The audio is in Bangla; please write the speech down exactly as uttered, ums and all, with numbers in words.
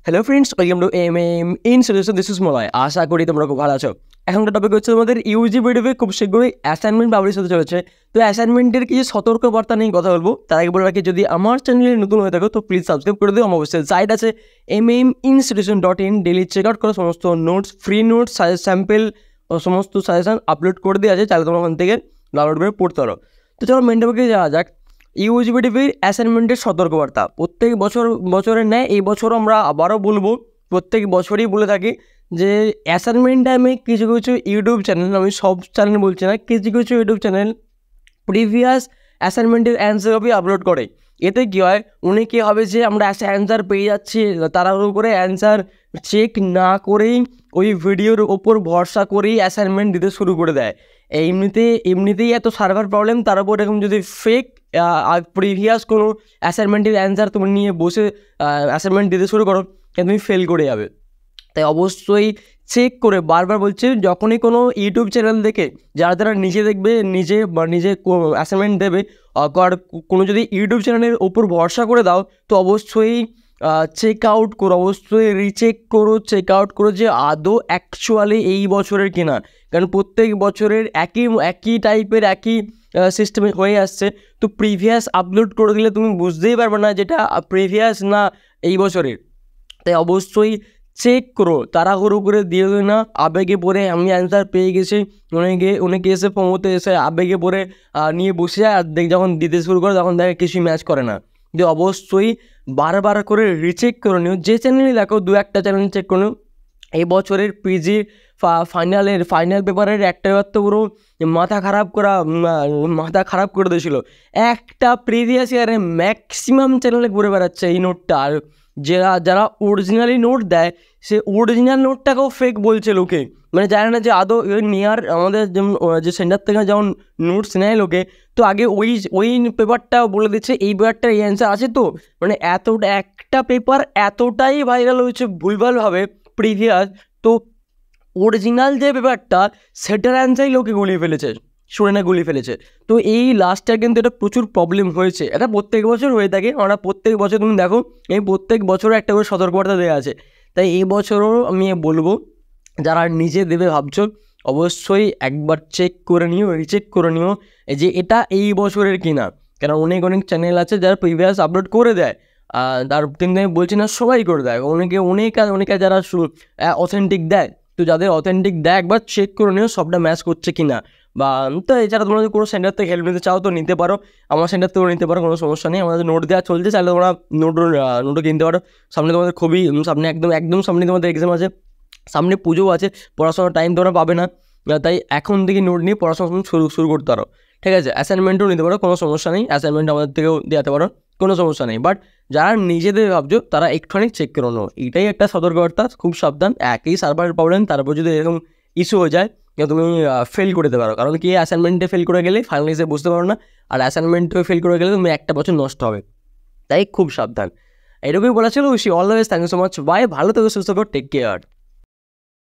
Hello friends, welcome to M M in solution. This is Malay. আশা করি তোমরা খুব ভালো আছো। এখনকার টপিক হচ্ছে তোমাদের ইউজি ভিডিওতে খুব শীঘ্রই অ্যাসাইনমেন্ট পাবলিশ হতে চলেছে। তো অ্যাসাইনমেন্টের কিছু সতর্কবার্তা নিয়ে কথা বলবো। তার আগে বলে রাখি, যদি আমার চ্যানেলে নতুন হয়ে থাকো তো প্লিজ সাবস্ক্রাইব করে দিও। আমার অবশ্যই সাইট আছে M M institution dot in. Daily check out করো, সমস্ত নোটস, ফ্রি নোটস, স্যাম্পেল ও সমস্ত সাজেশন আপলোড করে দেওয়া আছে। তাহলে তোমরা ওখান থেকে ডাউনলোড করে পড়তে পারো। তো চলো মেন টপিকে যাওয়া যাক। ইউজিবিটিভির অ্যাসাইনমেন্টের সতর্কবার্তা প্রত্যেক বছর বছরের ন্যায় এই বছরও আমরা আবারও বলবো, প্রত্যেক বছরই বলে থাকি যে অ্যাসাইনমেন্ট টাইমে কিছু কিছু ইউটিউব চ্যানেল, আমি সব চ্যানেল বলছি না, কিছু কিছু ইউটিউব চ্যানেল প্রিভিয়াস অ্যাসাইনমেন্টের অ্যান্সার কপি আপলোড করে। এতে কী হয়, উনি কী হবে যে আমরা অ্যান্সার পেয়ে যাচ্ছি, তাড়াহুড়ো করে অ্যান্সার চেক না করেই ওই ভিডিওর ওপর ভরসা করেই অ্যাসাইনমেন্ট দিতে শুরু করে দেয়। এমনিতে এমনিতেই এত সার্ভার প্রবলেম, তার উপর এরকম যদি ফেক প্রিভিয়াস কোনো অ্যাসাইনমেন্টের অ্যান্সার তুমি নিয়ে বসে অ্যাসাইনমেন্ট দিতে শুরু করো, তুমি ফেল করে যাবে। তাই অবশ্যই চেক করে, বারবার বলছে, যখনই কোনো ইউটিউব চ্যানেল দেখে যারা যারা নিজে দেখবে, নিজে বা নিজে অ্যাসাইনমেন্ট দেবে, আর কোনো যদি ইউটিউব চ্যানেলের ওপর ভরসা করে দাও তো অবশ্যই চেক আউট করো, অবশ্যই রিচেক করো, চেক আউট করো যে আদৌ অ্যাকচুয়ালি এই বছরের কিনা। কারণ প্রত্যেক বছরের একই একই টাইপের একই সিস্টেমে হয়ে আসছে। তো প্রিভিয়াস আপলোড করে দিলে তুমি বুঝতেই পারবে না যেটা প্রিভিয়াস না এই বছরের। তাই অবশ্যই চেক করো, তাড়াহুড়ো করে দিয়ে দেবে না আবেগে পড়ে। আমি অ্যান্সার পেয়ে গেছি, অনেকে অনেকে এসে প্রমোতে এসে আবেগে পড়ে নিয়ে বসে যায়, আর দেখ যখন দিতে শুরু করে তখন দেখে কিছুই ম্যাচ করে না। যে অবশ্যই বারবার করে রিচেক করে নিও। যে চ্যানেলই দেখো, দু একটা চ্যানেল চেক করে নিও। এই বছরের পিজি ফাইনালের ফাইনাল পেপারের একটা পেপার তো পুরো মাথা খারাপ করা মাথা খারাপ করে দিয়েছিল। একটা প্রিভিয়াস ইয়ারে ম্যাক্সিমাম চ্যানেলে ঘুরে বেড়াচ্ছে এই নোটটা। আর যারা যারা অরিজিনালি নোট দেয়, সে অরিজিনাল নোটটাকেও ফেক বলছে লোকে। মানে জানে না যে আদৌ নেওয়ার, আমাদের যেমন যে সেন্টার থেকে যেমন নোটস নেয় লোকে, তো আগে ওই ওই পেপারটা বলে দিচ্ছে এই পেপারটার এই অ্যান্সার আছে। তো মানে এতটা একটা পেপার এতটাই ভাইরাল হয়েছে ভুলভালভাবে প্রিভিয়াস, তো অরিজিনাল যে পেপারটা সেটার অ্যান্সারই লোকে গুলিয়ে ফেলেছে, শুনে না গুলিয়ে ফেলেছে। তো এই লাস্টটা কিন্তু এটা প্রচুর প্রবলেম হয়েছে। এটা প্রত্যেক বছর হয়ে থাকে, আমরা প্রত্যেক বছর তুমি দেখো এই প্রত্যেক বছরও একটা করে সতর্কবার্তা দেওয়া আছে। তাই এই বছরও আমি বলবো, যারা নিজে দেবে ভাবছো অবশ্যই একবার চেক করে নিও, রিচেক করে নিও যে এটা এই বছরের কিনা। কেন অনেক অনেক চ্যানেল আছে যারা প্রিভিয়াস আপলোড করে দেয়, তার কিন্তু আমি বলছি না সবাই করে দেয়, অনেকে অনেক অনেকে যারা অথেন্টিক দেয়। তো যাদের অথেন্টিক দেয় একবার চেক করে নিও সবটা ম্যাচ করছে কিনা। বা তো এছাড়া তোমরা যদি কোনো সেন্টার থেকে হেল্প নিতে চাও তো নিতে পারো, আমার সেন্টার থেকেও নিতে পারো, কোনো সমস্যা নেই। আমাদের নোট দেওয়া চলছে, চাইলে তোমরা নোট নোটও কিনতে পারো। সামনে তোমাদের খুবই সামনে একদম একদম সামনে তোমাদের এক্সাম আছে, সামনে পুজোও আছে, পড়াশোনার টাইম তোমরা পাবে না। তাই এখন থেকে নোট নিয়ে পড়াশোনা শুরু শুরু করতে পারো, ঠিক আছে? অ্যাসাইনমেন্টও নিতে পারো, কোনো সমস্যা নেই। অ্যাসাইনমেন্ট আমাদের থেকেও দেওয়াতে পারো, কোনো সমস্যা নেই। বাট যারা নিজেদের ভাবছো তারা একটুখানি চেক করে নাও, এটাই একটা সতর্কবার্তা। খুব সাবধান, একই সার্ভার প্রবলেম, তারপর যদি এরকম ইস্যু হয়ে যায় তুমি ফেল করে দিতে পারো। কারণ কি, অ্যাসাইনমেন্টে ফেল করে গেলে ফাইনালিসে বুঝতে পারো না, আর অ্যাসাইনমেন্টে ফেল করে গেলে তুমি একটা বছর নষ্ট হবে। তাই খুব সাবধান। এটুকুই বলা ছিল। Wish you all the best. Thank you so much. Bye. ভালো থেকো, সুস্থ থাকো, টেক কেয়ার।